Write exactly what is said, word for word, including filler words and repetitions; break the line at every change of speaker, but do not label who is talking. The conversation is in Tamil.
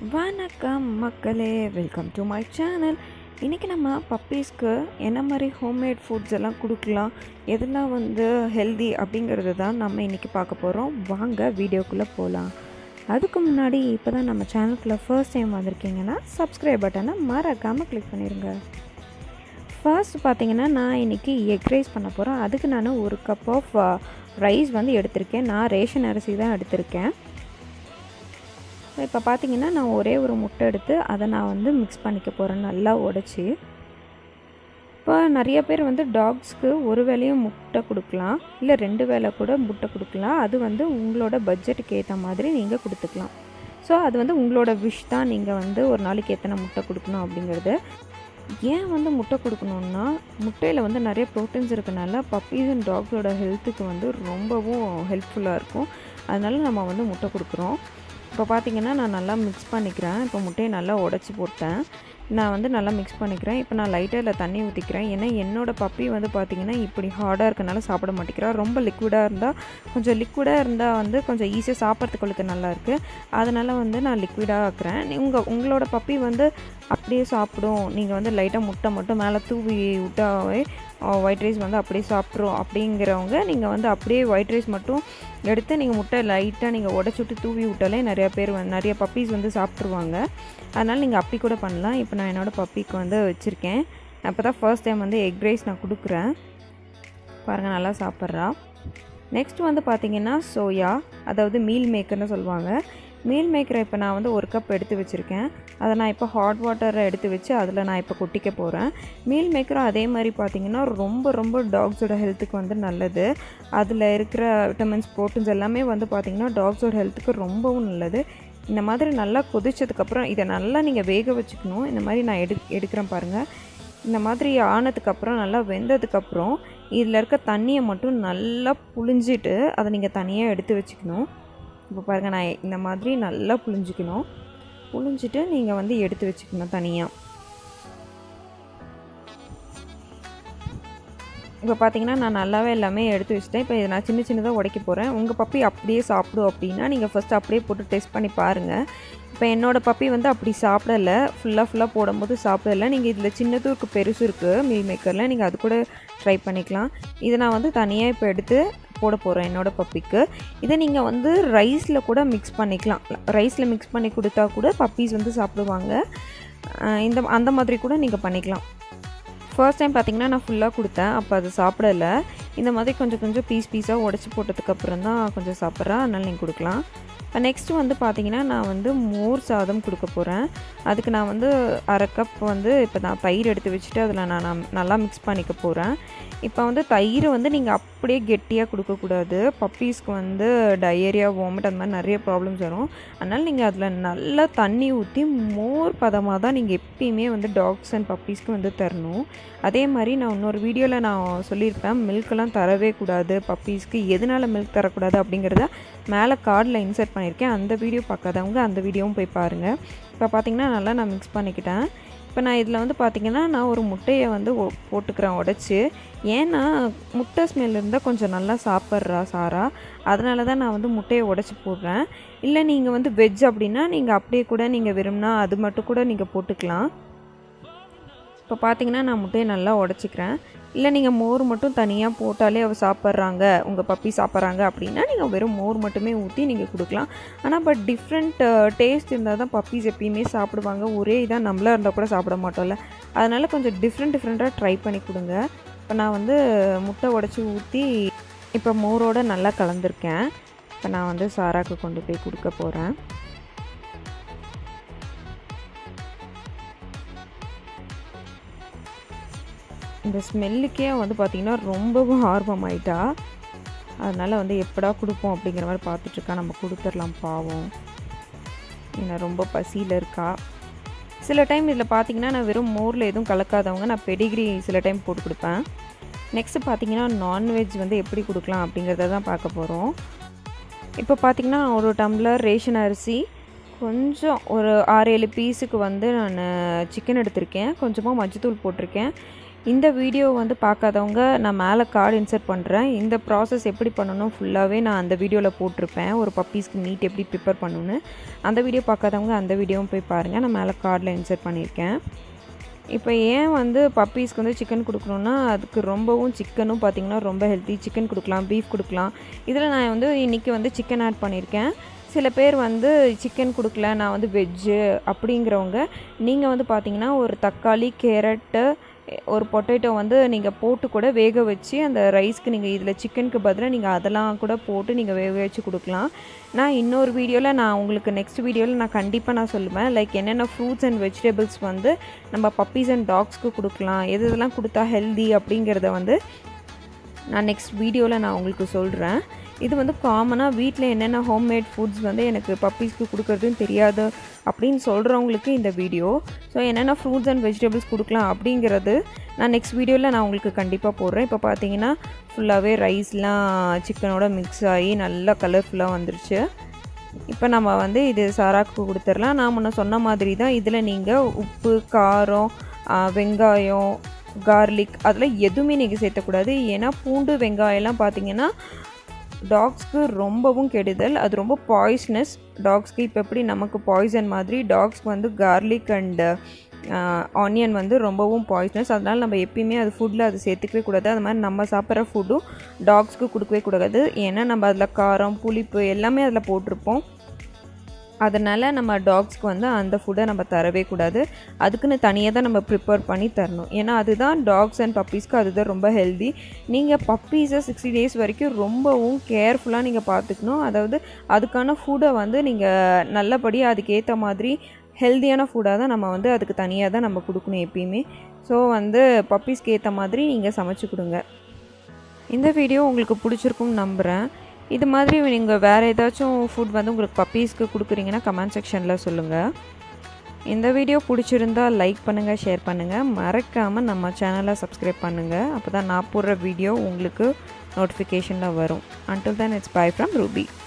வணக்கம் மக்களே, வெல்கம் டு மை சேனல். இன்றைக்கி நம்ம பப்பீஸ்க்கு என்ன மாதிரி ஹோம்மேட் ஃபுட்ஸ் எல்லாம் கொடுக்கலாம், எதெல்லாம் வந்து ஹெல்தி அப்படிங்கிறது தான் நம்ம இன்றைக்கி பார்க்க போகிறோம். வாங்க வீடியோக்குள்ளே போகலாம். அதுக்கு முன்னாடி இப்போ தான் நம்ம சேனலுக்குள்ளே ஃபர்ஸ்ட் டைம் வந்திருக்கீங்கன்னா சப்ஸ்கிரைப் பட்டனை மறக்காமல் கிளிக் பண்ணிடுங்க. ஃபர்ஸ்ட் பார்த்திங்கன்னா நான் இன்றைக்கி எக் ரைஸ் பண்ண போகிறேன். அதுக்கு நான் ஒரு கப் ஆஃப் ரைஸ் வந்து எடுத்திருக்கேன். நான் ரேஷன் அரிசி தான் எடுத்திருக்கேன். இப்போ பார்த்திங்கன்னா நான் ஒரே ஒரு முட்டை எடுத்து அதை நான் வந்து மிக்ஸ் பண்ணிக்க போகிறேன், நல்லா உடச்சி. இப்போ நிறைய பேர் வந்து டாக்ஸ்க்கு ஒரு வேளையும் முட்டை கொடுக்கலாம், இல்லை ரெண்டு வேளை கூட முட்டை கொடுக்கலாம். அது வந்து உங்களோட பட்ஜெட்டுக்கு ஏற்ற மாதிரி நீங்கள் கொடுத்துக்கலாம். ஸோ அது வந்து உங்களோட விஷ் தான், நீங்கள் வந்து ஒரு நாளைக்கு எத்தனை முட்டை கொடுக்கணும் அப்படிங்கிறது. ஏன் வந்து முட்டை கொடுக்கணுன்னா, முட்டையில் வந்து நிறைய ப்ரோட்டீன்ஸ் இருக்கனால பப்பீஸ் அண்ட் டாக்ஸோட ஹெல்த்துக்கு வந்து ரொம்பவும் ஹெல்ப்ஃபுல்லாக இருக்கும். அதனால நம்ம வந்து முட்டை கொடுக்குறோம். இப்போ பார்த்திங்கன்னா நான் நல்லா மிக்ஸ் பண்ணிக்கிறேன். இப்போ முட்டையை நல்லா உடச்சி போட்டேன். நான் வந்து நல்லா மிக்ஸ் பண்ணிக்கிறேன். இப்போ நான் லைட்டாக இல்லை தண்ணி ஊற்றிக்கிறேன். ஏன்னா என்னோடய பப்பி வந்து பார்த்திங்கன்னா இப்படி ஹார்டாக இருக்கனால சாப்பிட மாட்டேங்கிறா. ரொம்ப லிக்விடாக இருந்தால், கொஞ்சம் லிக்விடாக இருந்தால் வந்து கொஞ்சம் ஈஸியாக சாப்பிட்றதுக்கு நல்லாயிருக்கு. அதனால் வந்து நான் லிக்விடாக ஆக்குறேன். உங்கள் உங்களோட பப்பி வந்து அப்படியே சாப்பிடும், நீங்கள் வந்து லைட்டாக முட்டை மட்டும் மேலே தூவி விட்டாவே ஒயிட் ரைஸ் வந்து அப்படியே சாப்பிட்றோம் அப்படிங்கிறவங்க நீங்கள் வந்து அப்படியே ஒயிட் ரைஸ் மட்டும் எடுத்து நீங்கள் முட்டை லைட்டாக நீங்கள் உடச்சி விட்டு தூவி விட்டாலே நிறையா பேர் வந்து நிறைய பப்பீஸ் வந்து சாப்பிட்ருவாங்க. அதனால் நீங்கள் அப்படி கூட பண்ணலாம். இப்போ நான் என்னோடய பப்பிக்கு வந்து வச்சுருக்கேன். அப்போ தான் ஃபர்ஸ்ட் டைம் வந்து எக் ரைஸ் நான் கொடுக்குறேன். பாருங்கள், நல்லா சாப்பிட்றா. நெக்ஸ்ட் வந்து பார்த்திங்கன்னா சோயா, அதாவது மீல் மேக்கர்னு சொல்லுவாங்க. மீல் மேக்கரை இப்போ நான் வந்து ஒரு கப் எடுத்து வச்சுருக்கேன். அதை நான் இப்போ ஹாட் வாட்டரை எடுத்து வச்சு அதில் நான் இப்போ கொட்டிக்க போகிறேன். மீல் மேக்கரும் அதே மாதிரி பார்த்திங்கன்னா ரொம்ப ரொம்ப டாக்ஸோட ஹெல்த்துக்கு வந்து நல்லது. அதில் இருக்கிற விட்டமின்ஸ், ப்ரோட்டீன்ஸ் எல்லாமே வந்து பார்த்திங்கன்னா டாக்ஸோட ஹெல்த்துக்கு ரொம்பவும் நல்லது. இந்த மாதிரி நல்லா கொதிச்சதுக்கப்புறம் இதை நல்லா நீங்கள் வேக வச்சுக்கணும். இந்த மாதிரி நான் எடு எடுக்கிறேன் பாருங்கள். இந்த மாதிரி ஆனதுக்கப்புறம் நல்லா வெந்ததுக்கப்புறம் இதில் இருக்க தண்ணியை மட்டும் நல்லா புழிஞ்சிட்டு அதை நீங்கள் தனியாக எடுத்து வச்சுக்கணும். இப்போ பாருங்கள், நான் இந்த மாதிரி நல்லா புழிஞ்சிக்கணும். புழிஞ்சிட்டு நீங்கள் வந்து எடுத்து வச்சுக்கணும் தனியாக. இப்போ பார்த்தீங்கன்னா நான் நல்லாவே எல்லாமே எடுத்து வச்சுட்டேன். இப்போ இதை நான் சின்ன சின்னதாக உடைக்க போகிறேன். உங்கள் பப்பி அப்படியே சாப்பிடும் அப்படின்னா நீங்கள் ஃபஸ்ட்டு அப்படியே போட்டு டெஸ்ட் பண்ணி பாருங்கள். இப்போ என்னோடய பப்பி வந்து அப்படி சாப்பிடலை, ஃபுல்லாக ஃபுல்லாக போடும்போது சாப்பிடலை. நீங்கள் இதில் சின்னதும் இருக்குது, பெருசும் இருக்குது மீல் மேக்கரில், நீங்கள் அது கூட ட்ரை பண்ணிக்கலாம். இதை நான் வந்து தனியாக இப்போ எடுத்து போட போகிறேன் என்னோடய பப்பிக்கு. இதை நீங்கள் வந்து ரைஸில் கூட மிக்ஸ் பண்ணிக்கலாம். ரைஸில் மிக்ஸ் பண்ணி கொடுத்தா கூட பப்பீஸ் வந்து சாப்பிடுவாங்க. இந்த அந்த மாதிரி கூட நீங்கள் பண்ணிக்கலாம். ஃபர்ஸ்ட் டைம் பார்த்திங்கன்னா நான் ஃபுல்லாக கொடுத்தேன், அப்போ அது சாப்பிடலை. இந்த மாதிரி கொஞ்சம் கொஞ்சம் பீஸ் பீஸாக உடச்சி போட்டதுக்கப்புறம் தான் கொஞ்சம் சாப்பிட்றா. அதனால் நீங்கள் கொடுக்கலாம். இப்போ நெக்ஸ்ட்டு வந்து பார்த்திங்கன்னா நான் வந்து மோர் சாதம் கொடுக்க போகிறேன். அதுக்கு நான் வந்து அரை கப் வந்து இப்போ நான் தயிர் எடுத்து வச்சுட்டு அதில் நான் நல்லா மிக்ஸ் பண்ணிக்க போகிறேன். இப்போ வந்து தயிர் வந்து நீங்கள் அப்படியே கெட்டியாக கொடுக்கக்கூடாது. பப்பீஸ்க்கு வந்து டயரியா, வாமிட் அந்த மாதிரி நிறைய ப்ராப்ளம்ஸ் வரும். அதனால் நீங்கள் அதில் நல்லா தண்ணி ஊற்றி மோர் பதமாக தான் நீங்கள் எப்பயுமே வந்து டாக்ஸ் அண்ட் பப்பீஸ்க்கு வந்து தரணும். அதே மாதிரி நான் இன்னொரு வீடியோவில் நான் சொல்லியிருப்பேன், மில்கெல்லாம் தரவே கூடாது பப்பீஸ்க்கு. எதனால் மில்க் தரக்கூடாது அப்படிங்கிறத மேலே கார்டில் இன்சர்ட் பண்ணியிருக்கேன். அந்த வீடியோ பார்க்காதவங்க அந்த வீடியோவும் போய் பாருங்கள். இப்போ பார்த்திங்கன்னா நல்லா நான் மிக்ஸ் பண்ணிக்கிட்டேன். இப்போ நான் இதில் வந்து பார்த்திங்கன்னா நான் ஒரு முட்டையை வந்து போட்டுக்கிறேன் உடச்சி. ஏன்னா முட்டை ஸ்மெல் இருந்தால் கொஞ்சம் நல்லா சாப்பிட்றா சாரா, அதனால தான் நான் வந்து முட்டையை உடச்சி போடுறேன். இல்லை நீங்கள் வந்து வெஜ் அப்படின்னா நீங்கள் அப்படியே கூட நீங்கள் விரும்பினா அது மட்டும் கூட நீங்கள் போட்டுக்கலாம். இப்போ பார்த்திங்கன்னா நான் முட்டையை நல்லா உடச்சிக்கிறேன். இல்லை நீங்கள் மோர் மட்டும் தனியாக போட்டாலே அவள் சாப்பிட்றாங்க, உங்கள் பப்பி சாப்பிட்றாங்க அப்படின்னா நீங்கள் வெறும் மோர் மட்டுமே ஊற்றி நீங்கள் கொடுக்கலாம். ஆனால் பட் டிஃப்ரெண்ட் டேஸ்ட் இருந்தால் தான் பப்பீஸ் எப்பயுமே சாப்பிடுவாங்க. ஒரே இதாக நம்மளாக இருந்தால் கூட சாப்பிட மாட்டோம்ல. அதனால் கொஞ்சம் டிஃப்ரெண்ட் டிஃப்ரெண்ட்டாக ட்ரை பண்ணி கொடுங்க. இப்போ நான் வந்து முட்டை உடச்சி ஊற்றி இப்போ மோரோடு நல்லா கலந்துருக்கேன். இப்போ நான் வந்து சாராக்கு கொண்டு போய் கொடுக்க போகிறேன். இந்த ஸ்மெல்லுக்கே வந்து பார்த்திங்கன்னா ரொம்பவும் ஆர்வமாயிட்டா. அதனால் வந்து எப்படா கொடுப்போம் அப்படிங்கிற மாதிரி பார்த்துட்ருக்கா. நம்ம கொடுத்துடலாம் பாவம், ஏன்னா ரொம்ப பசியில் இருக்கா. சில டைம் இதில் பார்த்திங்கன்னா நான் வெறும் மோரில் எதுவும் கலக்காதவங்க நான் பெடிகிரி சில டைம் போட்டு கொடுப்பேன். நெக்ஸ்ட்டு பார்த்திங்கன்னா நான்வெஜ் வந்து எப்படி கொடுக்கலாம் அப்படிங்கிறத தான் பார்க்க போகிறோம். இப்போ பார்த்திங்கன்னா ஒரு டம்ளர் ரேஷன் அரிசி, கொஞ்சம் ஒரு ஆறு ஏழு பீஸுக்கு வந்து நான் சிக்கன் எடுத்திருக்கேன். கொஞ்சமாக மஞ்சத்தூள் போட்டிருக்கேன். இந்த வீடியோ வந்து பார்க்காதவங்க நான் மேலே கார்டு இன்சர்ட் பண்ணுறேன். இந்த ப்ராசஸ் எப்படி பண்ணணும் ஃபுல்லாகவே நான் அந்த வீடியோவில் போட்டிருப்பேன். ஒரு பப்பீஸ்க்கு மீட் எப்படி ப்ரிப்பேர் பண்ணணுன்னு அந்த வீடியோ பார்க்காதவங்க அந்த வீடியோவும் போய் பாருங்கள். நான் மேலே கார்டில் இன்சர்ட் பண்ணியிருக்கேன். இப்போ ஏன் வந்து பப்பீஸ்க்கு வந்து சிக்கன் கொடுக்கணுன்னா அதுக்கு ரொம்பவும் சிக்கனும் பார்த்திங்கன்னா ரொம்ப ஹெல்த்தி. சிக்கன் கொடுக்கலாம், பீஃப் கொடுக்கலாம். இதில் நான் வந்து இன்றைக்கி வந்து சிக்கன் ஆட் பண்ணியிருக்கேன். சில பேர் வந்து சிக்கன் கொடுக்கல, நான் வந்து வெஜ்ஜு அப்படிங்கிறவங்க நீங்கள் வந்து பார்த்திங்கன்னா ஒரு தக்காளி, கேரட்டு, ஒரு பொட்டேட்டோ வந்து நீங்கள் போட்டு கூட வேக வச்சு அந்த ரைஸ்க்கு நீங்கள் இதில் சிக்கனுக்கு பதிலாக நீங்கள் அதெல்லாம் கூட போட்டு நீங்கள் வேக வச்சு கொடுக்கலாம். நான் இன்னொரு வீடியோவில் நான் உங்களுக்கு நெக்ஸ்ட் வீடியோவில் நான் கண்டிப்பாக நான் சொல்லுவேன் லைக் என்னென்ன ஃப்ரூட்ஸ் அண்ட் வெஜிடபிள்ஸ் வந்து நம்ம பப்பீஸ் அண்ட் டாக்ஸ்க்கு கொடுக்கலாம், எது இதெல்லாம் கொடுத்தா ஹெல்தி அப்படிங்கிறத வந்து நான் நெக்ஸ்ட் வீடியோவில் நான் உங்களுக்கு சொல்கிறேன். இது வந்து காமனாக வீட்டில் என்னென்ன ஹோம்மேட் ஃபுட்ஸ் வந்து எனக்கு பப்பீஸ்க்கு கொடுக்குறதுன்னு தெரியாது அப்படின்னு சொல்கிறவங்களுக்கு இந்த வீடியோ. ஸோ என்னென்ன ஃப்ரூட்ஸ் அண்ட் வெஜிடபிள்ஸ் கொடுக்கலாம் அப்படிங்கிறது நான் நெக்ஸ்ட் வீடியோவில் நான் உங்களுக்கு கண்டிப்பாக போடுறேன். இப்போ பார்த்தீங்கன்னா ஃபுல்லாகவே ரைஸ்லாம் சிக்கனோட மிக்ஸ் ஆகி நல்லா கலர்ஃபுல்லாக வந்துருச்சு. இப்போ நம்ம வந்து இது சாராக்கு கொடுத்துடலாம். நான் முன்ன சொன்ன மாதிரி தான் இதில் நீங்கள் உப்பு, காரம், வெங்காயம், கார்லிக் அதெல்லாம் எதுவுமே நீங்கள் சேர்த்தக்கூடாது. ஏன்னா பூண்டு, வெங்காயம்லாம் பார்த்தீங்கன்னா டாக்ஸ்க்கு ரொம்பவும் கெடுதல். அது ரொம்ப பாய்ஸ்னஸ் டாக்ஸ்க்கு. இப்போ எப்படி நமக்கு பாய்சன் மாதிரி டாக்ஸ்க்கு வந்து கார்லிக் அண்ட் ஆனியன் வந்து ரொம்பவும் பாய்ஸ்னஸ். அதனால் நம்ம எப்பயுமே அது ஃபுட்டில் அது சேர்த்துக்கவே கூடாது. அது மாதிரி நம்ம சாப்பிட்ற ஃபுட்டும் டாக்ஸ்க்கு கொடுக்கவே கூடாது. ஏன்னா நம்ம அதில் காரம், புளிப்பு எல்லாமே அதில் போட்டிருப்போம். அதனால் நம்ம டாக்ஸ்க்கு வந்து அந்த ஃபுட்டை நம்ம தரவே கூடாது. அதுக்குன்னு தனியாக தான் நம்ம ப்ரிப்பேர் பண்ணி தரணும். ஏன்னா அதுதான் டாக்ஸ் அண்ட் பப்பீஸ்க்கு அதுதான் ரொம்ப ஹெல்தி. நீங்கள் பப்பீஸை சிக்ஸ்டி டேஸ் வரைக்கும் ரொம்பவும் கேர்ஃபுல்லாக நீங்கள் பார்த்துக்கணும். அதாவது அதுக்கான ஃபுட்டை வந்து நீங்கள் நல்லபடியாக அதுக்கேற்ற மாதிரி ஹெல்த்தியான ஃபுட்டாக தான் நம்ம வந்து அதுக்கு தனியாக தான் நம்ம கொடுக்கணும் எப்பயுமே. ஸோ வந்து பப்பீஸ்க்கு ஏற்ற மாதிரி நீங்கள் சமைச்சு கொடுங்க. இந்த வீடியோ உங்களுக்கு பிடிச்சிருக்கும்னு நம்புகிறேன். இது மாதிரி நீங்கள் வேறு ஏதாச்சும் ஃபுட் வந்து உங்களுக்கு பப்பீஸ்க்கு கொடுக்குறீங்கன்னா கமெண்ட் செக்ஷனில் சொல்லுங்கள். இந்த வீடியோ பிடிச்சிருந்தால் லைக் பண்ணுங்கள், ஷேர் பண்ணுங்கள். மறக்காமல் நம்ம சேனலை சப்ஸ்கிரைப் பண்ணுங்கள். அப்போ தான் நான் போடுற வீடியோ உங்களுக்கு நோட்டிஃபிகேஷனில் வரும். Until then, it's bye from Ruby.